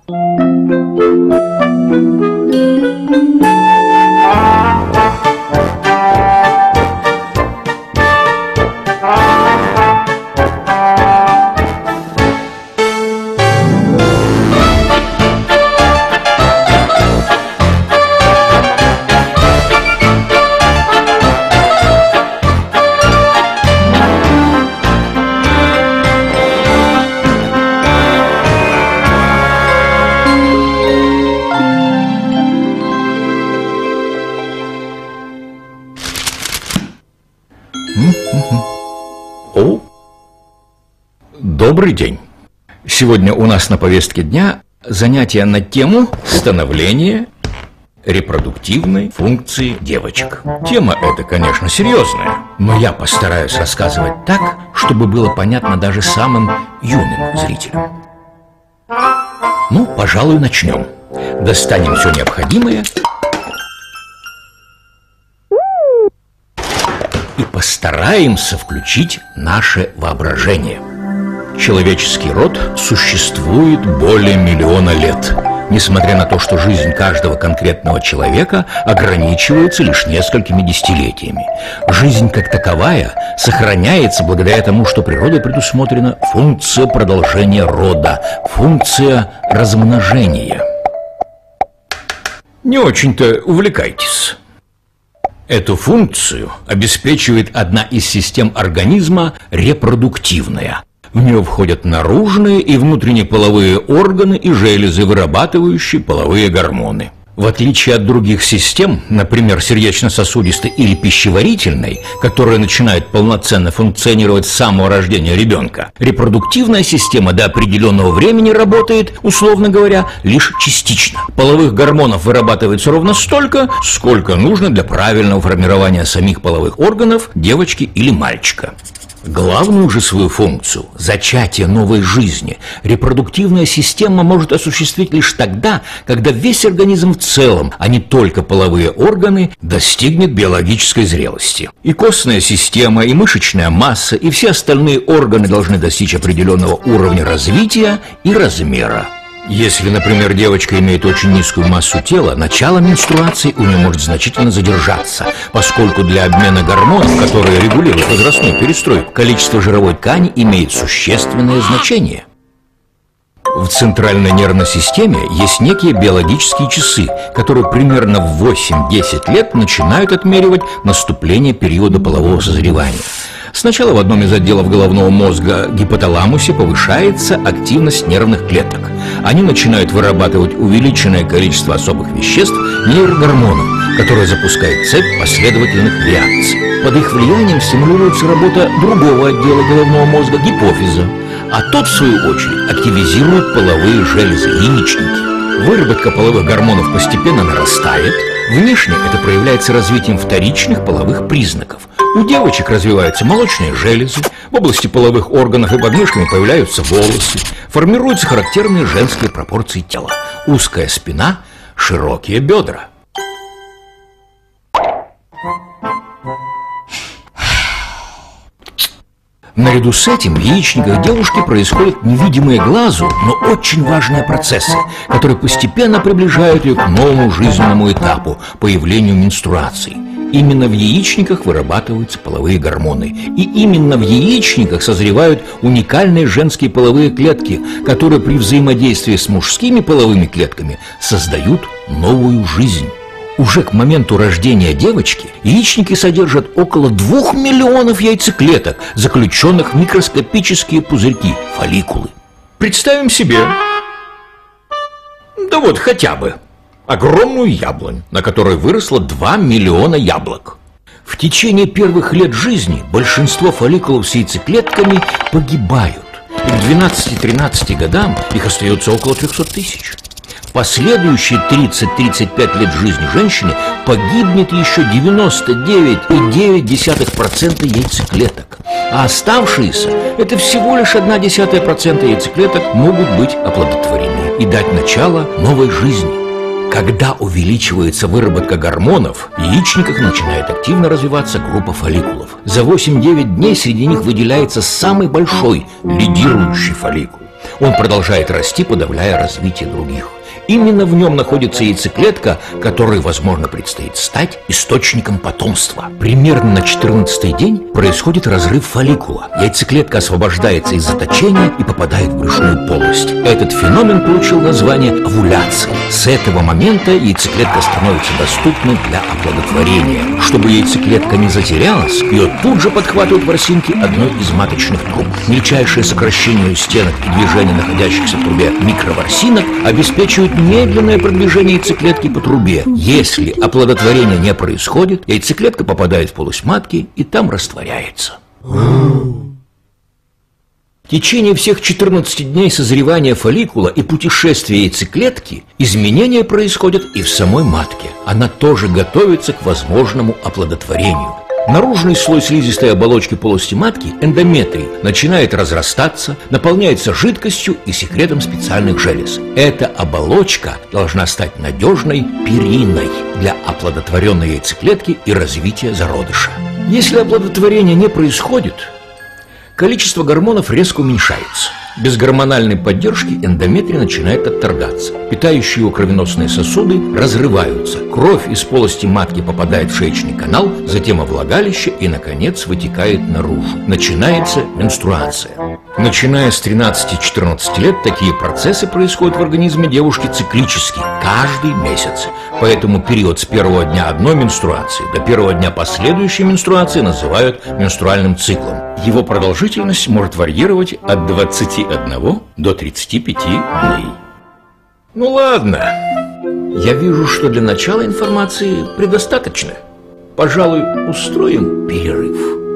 Добрый день! Сегодня у нас на повестке дня занятия на тему становления репродуктивной функции девочек. Тема эта, конечно, серьезная, но я постараюсь рассказывать так, чтобы было понятно даже самым юным зрителям. Ну, пожалуй, начнем. Достанем все необходимое и постараемся включить наше воображение. Человеческий род существует более миллиона лет, несмотря на то, что жизнь каждого конкретного человека ограничивается лишь несколькими десятилетиями. Жизнь как таковая сохраняется благодаря тому, что природой предусмотрена функция продолжения рода, функция размножения. Не очень-то увлекайтесь. Эту функцию обеспечивает одна из систем организма – репродуктивная. В нее входят наружные и внутренние половые органы и железы, вырабатывающие половые гормоны. В отличие от других систем, например, сердечно-сосудистой или пищеварительной, которые начинают полноценно функционировать с самого рождения ребенка, репродуктивная система до определенного времени работает, условно говоря, лишь частично. Половых гормонов вырабатывается ровно столько, сколько нужно для правильного формирования самих половых органов девочки или мальчика. Главную же свою функцию – зачатие новой жизни – репродуктивная система может осуществить лишь тогда, когда весь организм в целом, а не только половые органы, достигнет биологической зрелости. И костная система, и мышечная масса, и все остальные органы должны достичь определенного уровня развития и размера. Если, например, девочка имеет очень низкую массу тела, начало менструации у нее может значительно задержаться, поскольку для обмена гормонов, которые регулируют возрастную перестройку, количество жировой ткани имеет существенное значение. В центральной нервной системе есть некие биологические часы, которые примерно в 8-10 лет начинают отмеривать наступление периода полового созревания. Сначала в одном из отделов головного мозга, гипоталамусе, повышается активность нервных клеток. Они начинают вырабатывать увеличенное количество особых веществ, нейрогормонов, которые запускают цепь последовательных реакций. Под их влиянием стимулируется работа другого отдела головного мозга, гипофиза, а тот, в свою очередь, активизирует половые железы, яичники. Выработка половых гормонов постепенно нарастает. Внешне это проявляется развитием вторичных половых признаков. У девочек развиваются молочные железы, в области половых органов и под мышками появляются волосы, формируются характерные женские пропорции тела: узкая спина, широкие бедра. Наряду с этим в яичниках девушки происходят невидимые глазу, но очень важные процессы, которые постепенно приближают ее к новому жизненному этапу – появлению менструации. Именно в яичниках вырабатываются половые гормоны. И именно в яичниках созревают уникальные женские половые клетки, которые при взаимодействии с мужскими половыми клетками создают новую жизнь. Уже к моменту рождения девочки яичники содержат около 2 миллионов яйцеклеток, заключенных в микроскопические пузырьки – фолликулы. Представим себе, да вот хотя бы, огромную яблонь, на которой выросло 2 миллиона яблок. В течение первых лет жизни большинство фолликулов с яйцеклетками погибают. И к 12-13 годам их остается около 300 тысяч. В последующие 30-35 лет жизни женщины погибнет еще 99,9% яйцеклеток. А оставшиеся, это всего лишь 0,1% яйцеклеток, могут быть оплодотворены и дать начало новой жизни. Когда увеличивается выработка гормонов, в яичниках начинает активно развиваться группа фолликулов. За 8-9 дней среди них выделяется самый большой, лидирующий фолликул. Он продолжает расти, подавляя развитие других. Именно в нем находится яйцеклетка, которой, возможно, предстоит стать источником потомства. Примерно на 14-й день происходит разрыв фолликула. Яйцеклетка освобождается из заточения и попадает в брюшную полость. Этот феномен получил название овуляции. С этого момента яйцеклетка становится доступной для оплодотворения. Чтобы яйцеклетка не затерялась, ее тут же подхватывают ворсинки одной из маточных труб. Мельчайшее сокращение стенок и движение находящихся в трубе микроворсинок обеспечивают медленное продвижение яйцеклетки по трубе. Если оплодотворение не происходит, яйцеклетка попадает в полость матки и там растворяется. В течение всех 14 дней созревания фолликула и путешествия яйцеклетки изменения происходят и в самой матке. Она тоже готовится к возможному оплодотворению. Наружный слой слизистой оболочки полости матки, эндометрий, начинает разрастаться, наполняется жидкостью и секретом специальных желез. Эта оболочка должна стать надежной периной для оплодотворенной яйцеклетки и развития зародыша. Если оплодотворение не происходит, количество гормонов резко уменьшается. Без гормональной поддержки эндометрий начинает отторгаться. Питающие его кровеносные сосуды разрываются. Кровь из полости матки попадает в шеечный канал, затем во влагалище и, наконец, вытекает наружу. Начинается менструация. Начиная с 13-14 лет такие процессы происходят в организме девушки циклически, каждый месяц. Поэтому период с первого дня одной менструации до первого дня последующей менструации называют менструальным циклом. Его продолжительность может варьировать от 21 до 35 дней. Ну ладно, я вижу, что для начала информации предостаточно. Пожалуй, устроим перерыв.